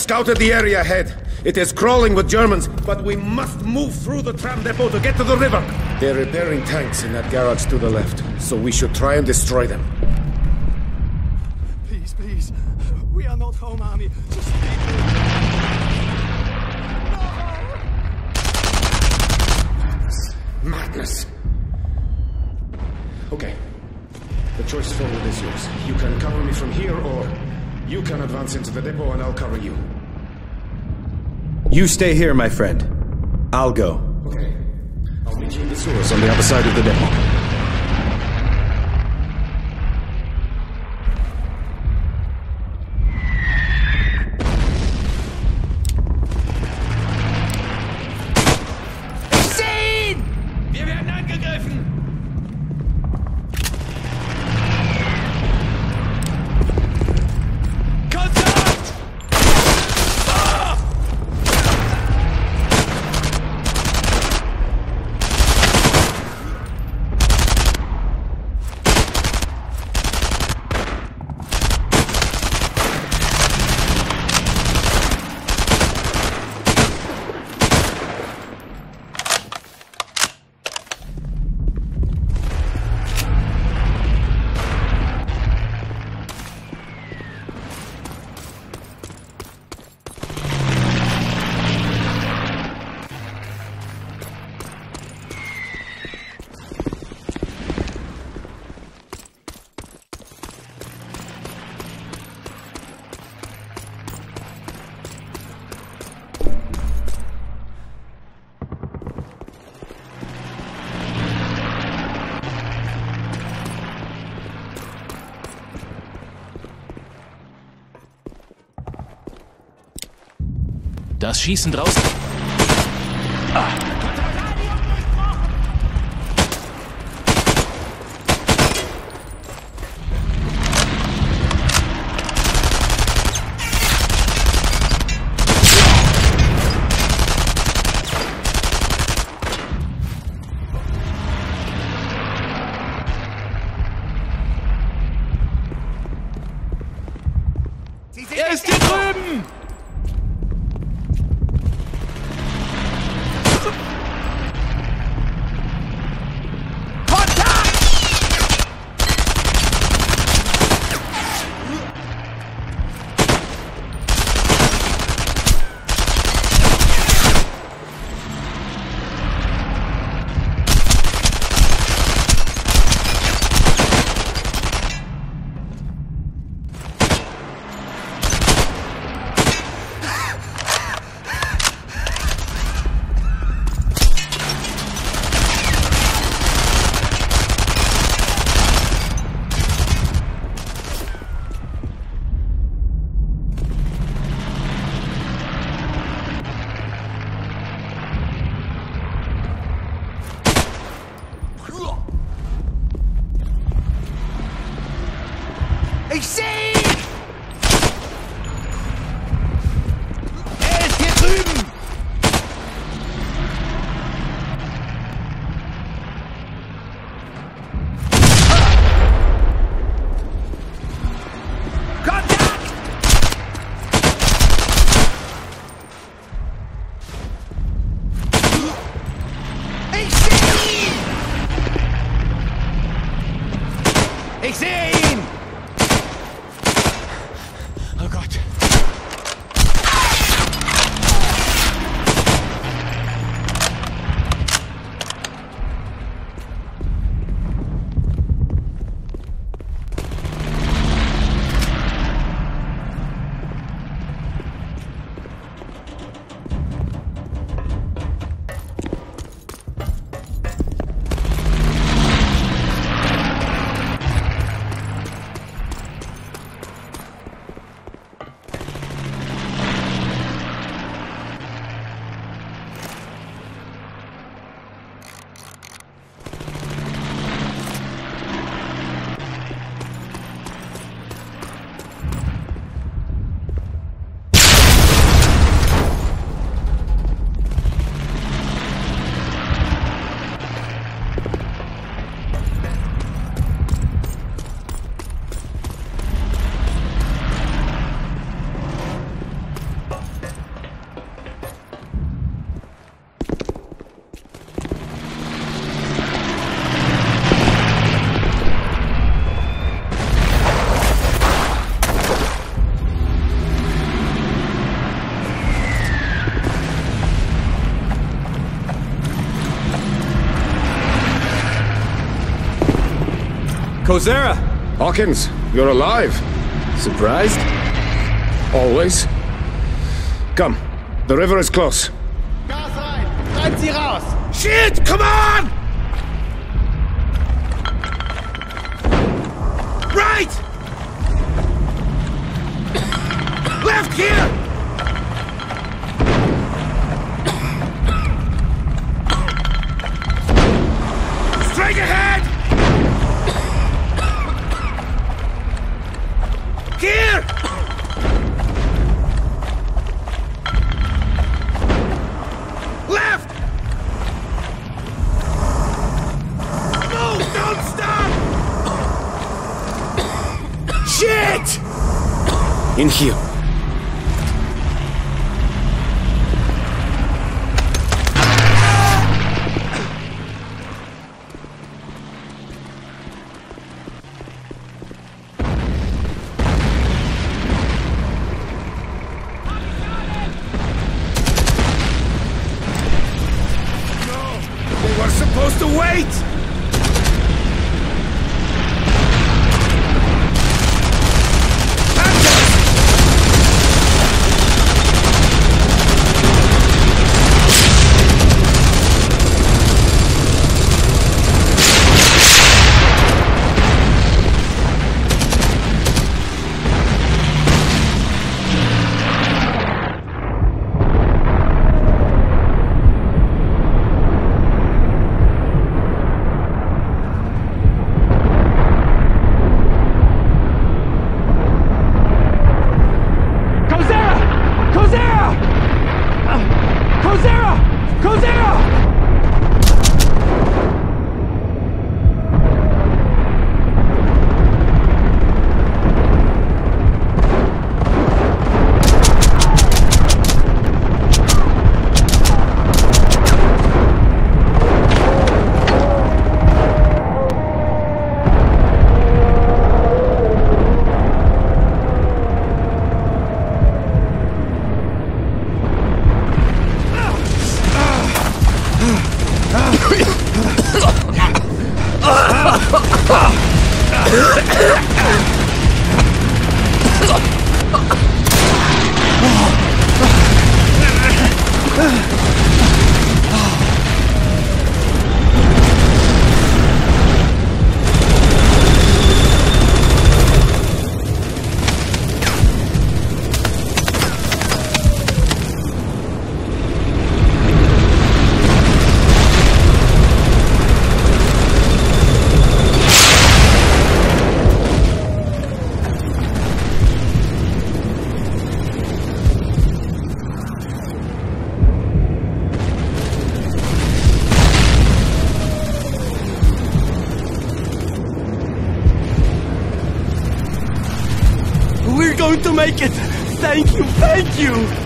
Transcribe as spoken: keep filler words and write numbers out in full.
scouted the area ahead. It is crawling with Germans, but we must move through the tram depot to get to the river. They're repairing tanks in that garage to the left, so we should try and destroy them. Please, please. We are not home army. Just leave me. No! Madness. Okay. The choice forward is yours. You can cover me from here, or you can advance into the depot and I'll cover you. You stay here, my friend. I'll go. Okay. I'll meet you in the sewers on the other side of the depot. Das Schießen draußen. Ah. Er ist hier drüben! Kozera! Hawkins, you're alive. Surprised? Always. Come, the river is close. Gas rein! Treibt sie raus! Shit, come on! Right! Left here! Straight ahead! Here! Left! No, don't stop! Shit! In here. We're supposed to wait! We're going to make it! Thank you, thank you!